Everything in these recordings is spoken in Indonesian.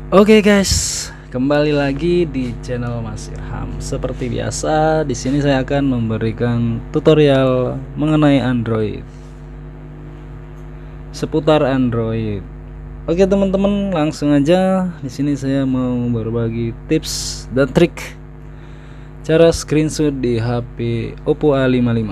Oke guys, kembali lagi di channel Mas Irham. Seperti biasa, di sini saya akan memberikan tutorial mengenai Android, seputar Android. Oke teman-teman, langsung aja. Di sini saya mau berbagi tips dan trik cara screenshot di HP Oppo A55.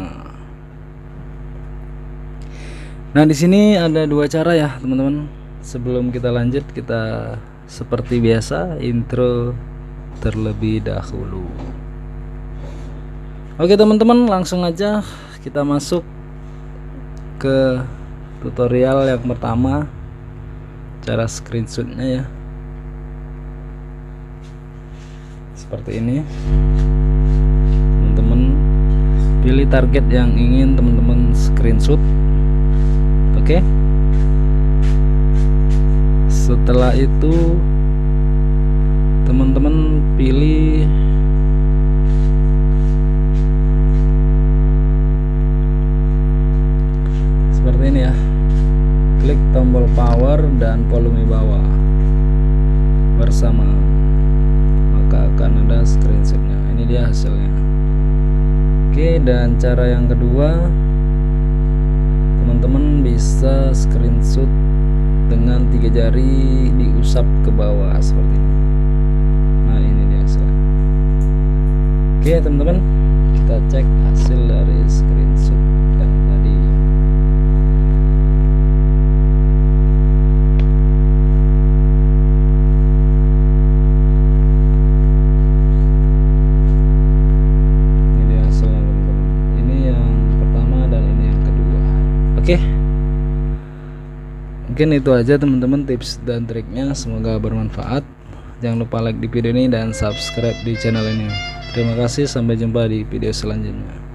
Nah, di sini ada dua cara ya teman-teman. Sebelum kita lanjut, kita seperti biasa intro terlebih dahulu. Oke teman-teman, langsung aja kita masuk ke tutorial yang pertama, cara screenshotnya ya. Seperti ini. Teman-teman pilih target yang ingin teman-teman screenshot. Oke. Setelah itu teman-teman pilih seperti ini ya, klik tombol power dan volume bawah bersama, maka akan ada screenshotnya. Ini dia hasilnya. Oke, dan cara yang kedua, teman-teman bisa screenshot dengan 3 jari diusap ke bawah seperti ini. Nah, ini dia hasilnya. Oke teman-teman, kita cek hasil dari screenshot yang tadi. Ini dia hasilnya teman-teman. Ini yang pertama dan ini yang kedua. Oke, mungkin itu aja teman-teman tips dan triknya, semoga bermanfaat. Jangan lupa like di video ini dan subscribe di channel ini. Terima kasih, sampai jumpa di video selanjutnya.